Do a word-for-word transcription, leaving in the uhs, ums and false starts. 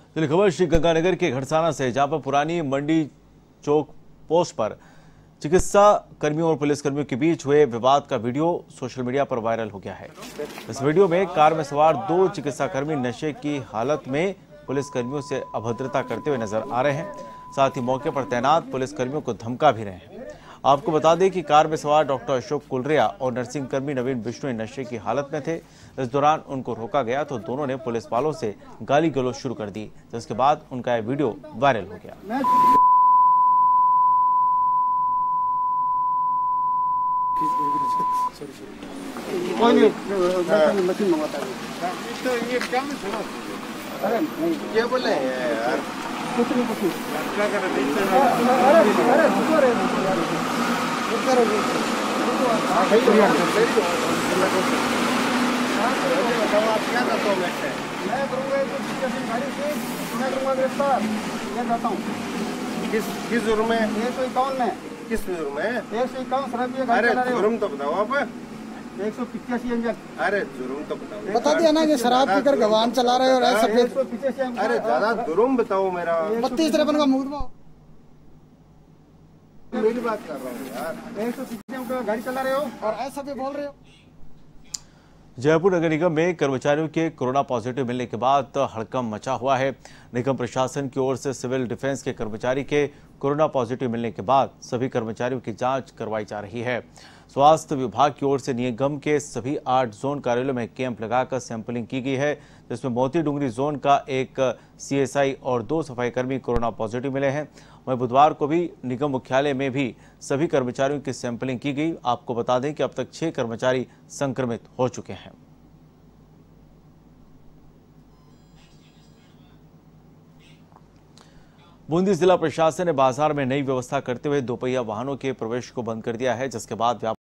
चलिए खबर श्री गंगानगर के घड़साना से, जहां पर पुरानी मंडी चौक पोस्ट पर चिकित्सा कर्मियों और पुलिसकर्मियों के बीच हुए विवाद का वीडियो सोशल मीडिया पर वायरल हो गया है। इस वीडियो में कार में सवार दो चिकित्साकर्मी नशे की हालत में पुलिसकर्मियों से अभद्रता करते हुए नजर आ रहे हैं। साथ ही मौके पर तैनात पुलिसकर्मियों को धमका भी रहे हैं। आपको बता दें कि कार में सवार डॉक्टर अशोक कुलरिया और नर्सिंग कर्मी नवीन बिश्नोई नशे की हालत में थे। इस दौरान उनको रोका गया तो दोनों ने पुलिस वालों से गाली गलौज शुरू कर दी, जिसके बाद उनका यह वीडियो वायरल हो गया। कोई नहीं, मशीन मंगवाता है। तो ये क्या में सुनो? अरे नहीं, क्या बोल रहे हैं यार? कुछ नहीं, कुछ नहीं। क्या कर रहे हैं? अरे अरे रुको रे, रुको रे, रुको। सही हो गया, सही हो गया। आप क्या करते हो? मैं करूँगा तो गाड़ी से मैं करूँगा गिरफ्तार। मैं जाता हूँ। किस किस जुर्म में? एक सौ इक्यावन में। किस जुर्म में? एक सौ इक्यावन शराब। अरे जुर्म तो बताओ आप। एक सौ पिचासी इंजन। अरे जुर्म तो बताओ। बता दिया ना कि शराब पीकर गवान चला रहे हो और ऐसा एक सौ पिचासी। अरे ज्यादा जुर्म बताओ मेरा। बत्तीस तिरपन का मुकदमा। मेरी बात कर रहा हूँ यार। एक सौ पिचासी गाड़ी चला रहे हो और ऐसा भी बोल रहे हो। जयपुर नगर निगम में कर्मचारियों के कोरोना पॉजिटिव मिलने के बाद हड़कंप मचा हुआ है। निगम प्रशासन की ओर से सिविल डिफेंस के कर्मचारी के कोरोना पॉजिटिव मिलने के बाद सभी कर्मचारियों की जांच करवाई जा रही है। स्वास्थ्य विभाग की ओर से निगम के सभी आठ जोन कार्यालयों में कैंप लगाकर सैंपलिंग की गई है, जिसमें मोती डूंगरी जोन का एक सीएसआई और दो सफाई कर्मी कोरोना पॉजिटिव मिले हैं। वहीं बुधवार को भी निगम मुख्यालय में भी सभी कर्मचारियों की सैंपलिंग की गई। आपको बता दें कि अब तक छह कर्मचारी संक्रमित हो चुके हैं। बूंदी जिला प्रशासन ने बाजार में नई व्यवस्था करते हुए दोपहिया वाहनों के प्रवेश को बंद कर दिया है, जिसके बाद